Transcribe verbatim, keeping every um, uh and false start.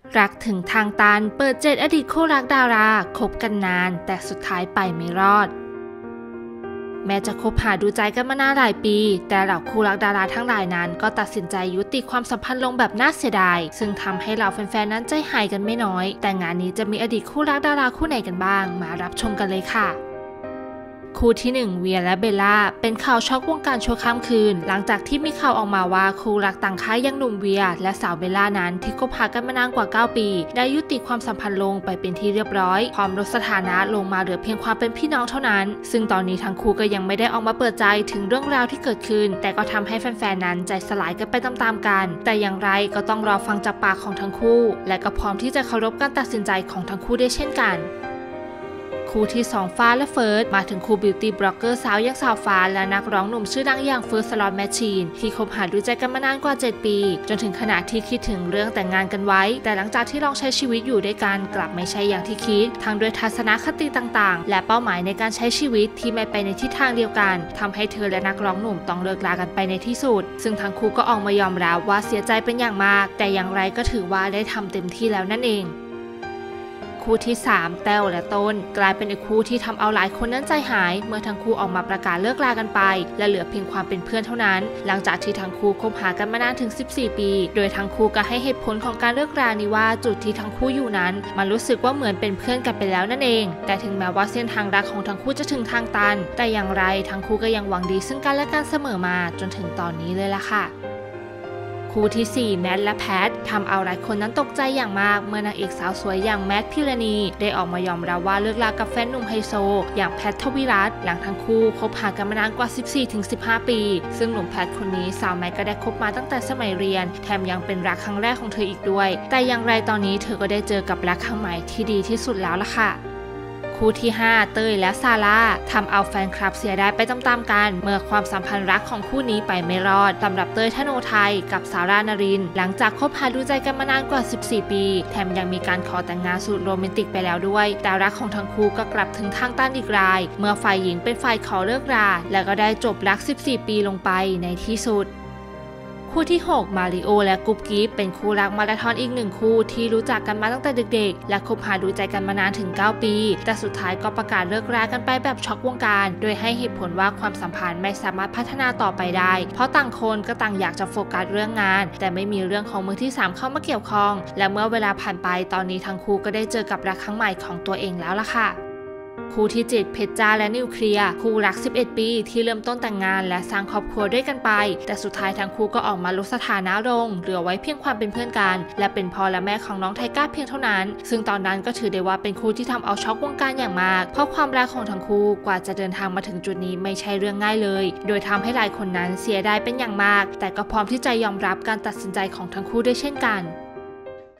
รักถึงทางตันเปิดเจ็ดอดีตคู่รักดาราคบกันนานแต่สุดท้ายไปไม่รอดแม้จะคบหาดูใจกันมานานหลายปีแต่เหล่าคู่รักดาราทั้งหลายนั้นก็ตัดสินใจยุติความสัมพันธ์ลงแบบน่าเสียดายซึ่งทำให้เหล่าแฟนๆนั้นใจหายกันไม่น้อยแต่งานนี้จะมีอดีตคู่รักดาราคู่ไหนกันบ้างมารับชมกันเลยค่ะคู่ที่หนึ่งเวียและเบลล่าเป็นข่าวช็อกวงการชั่วข้ามคืนหลังจากที่มีข่าวออกมาว่าคู่รักต่างค่ายอย่างหนุ่มเวียและสาวเบลล่านั้นที่คบหากันมานานกว่าเก้าปีได้ยุติความสัมพันธ์ลงไปเป็นที่เรียบร้อยพร้อมลดสถานะลงมาเหลือเพียงความเป็นพี่น้องเท่านั้นซึ่งตอนนี้ทั้งคู่ก็ยังไม่ได้ออกมาเปิดใจถึงเรื่องราวที่เกิดขึ้นแต่ก็ทำให้แฟนๆนั้นใจสลายกันไปตามๆกันแต่อย่างไรก็ต้องรอฟังจากปากของทั้งคู่และก็พร้อมที่จะเคารพการตัดสินใจของทั้งคู่ได้เช่นกันคู่ที่สองฟ้าและเฟิร์สมาถึงคู่บิวตี้บล็อกเกอร์สาวอย่างสาวฟ้าและนักร้องหนุ่มชื่อดังอย่างเฟิร์สสล็อตแมชชีนที่คบหาดูใจกันมานานกว่าเจ็ดปีจนถึงขนาดที่คิดถึงเรื่องแต่งงานกันไว้แต่หลังจากที่ลองใช้ชีวิตอยู่ด้วยกันกลับไม่ใช่อย่างที่คิดทั้งด้วยทัศนคติต่างๆและเป้าหมายในการใช้ชีวิตที่ไม่ไปในทิศทางเดียวกันทำให้เธอและนักร้องหนุ่มต้องเลิกลากันไปในที่สุดซึ่งทั้งคู่ก็ออกมายอมรับว่าเสียใจเป็นอย่างมากแต่อย่างไรก็ถือว่าได้ทำเต็มที่แล้วนั่นเองคู่ที่สามแต้วและต้นกลายเป็นอีกคู่ที่ทำเอาหลายคนนั้นใจหายเมื่อทั้งคู่ออกมาประกาศเลิกลากันไปและเหลือเพียงความเป็นเพื่อนเท่านั้นหลังจากที่ทั้งคู่คบหากันมานานถึงสิบสี่ปีโดยทั้งคู่ก็ให้เหตุผลของการเลิกรานี้ว่าจุดที่ทั้งคู่อยู่นั้นมันรู้สึกว่าเหมือนเป็นเพื่อนกันไปแล้วนั่นเองแต่ถึงแม้ว่าเส้นทางรักของทั้งคู่จะถึงทางตันแต่อย่างไรทั้งคู่ก็ยังหวังดีซึ่งกันและกันเสมอมาจนถึงตอนนี้เลยล่ะค่ะคู่ที่สี่แมทและแพททำเอาหลายคนนั้นตกใจอย่างมากเมื่อนางเอกสาวสวยอย่างแมทพิรณีได้ออกมายอมรับว่าเลิกลากับแฟนหนุ่มไฮโซอย่างแพททวิรัตน์หลังทั้งคู่คบหากันมานานกว่า สิบสี่ถึงสิบห้า ปีซึ่งหนุ่มแพทคนนี้สาวแมทก็ได้คบมาตั้งแต่สมัยเรียนแถมยังเป็นรักครั้งแรกของเธออีกด้วยแต่อย่างไรตอนนี้เธอก็ได้เจอกับรักครั้งใหม่ที่ดีที่สุดแล้วล่ะค่ะคู่ที่ห้าเต้ยและซาร่าทำเอาแฟนคลับเสียดายไปตามๆกันเมื่อความสัมพันธ์รักของคู่นี้ไปไม่รอดสำหรับเต้ยธโนไทยกับซาร่านรินทร์หลังจากคบหาดูใจกันมานานกว่าสิบสี่ปีแถมยังมีการขอแต่งงานสุดโรแมนติกไปแล้วด้วยแต่รักของทั้งคู่ก็กลับถึงทางตันอีกรายเมื่อฝ่ายหญิงเป็นฝ่ายขอเลิกราและก็ได้จบรักสิบสี่ปีลงไปในที่สุดคู่ที่หกมาริโอและกุ๊บกิ๊บเป็นคู่รักมาราธอนอีกหนึ่งคู่ที่รู้จักกันมาตั้งแต่เด็กๆและคบหาดูใจกันมานานถึงเก้าปีแต่สุดท้ายก็ประกาศเลิกรากันไปแบบช็อกวงการโดยให้เหตุผลว่าความสัมพันธ์ไม่สามารถพัฒนาต่อไปได้เพราะต่างคนก็ต่างอยากจะโฟกัสเรื่องงานแต่ไม่มีเรื่องของมือที่สามเข้ามาเกี่ยวข้องและเมื่อเวลาผ่านไปตอนนี้ทั้งคู่ก็ได้เจอกับรักครั้งใหม่ของตัวเองแล้วล่ะค่ะคู่ที่เจ็ดเพชรจ้าและนิวเคลียร์คู่รักสิบเอ็ดปีที่เริ่มต้นแต่งงานและสร้างครอบครัวด้วยกันไปแต่สุดท้ายทั้งคู่ก็ออกมาลดสถานะลงเหลือไว้เพียงความเป็นเพื่อนกันและเป็นพ่อและแม่ของน้องไทก้าเพียงเท่านั้นซึ่งตอนนั้นก็ถือได้ว่าเป็นคู่ที่ทำเอาช็อกวงการอย่างมากเพราะความรักของทั้งคู่กว่าจะเดินทางมาถึงจุดนี้ไม่ใช่เรื่องง่ายเลยโดยทำให้หลายคนนั้นเสียดายเป็นอย่างมากแต่ก็พร้อมที่จะยอมรับการตัดสินใจของทั้งคู่ได้เช่นกัน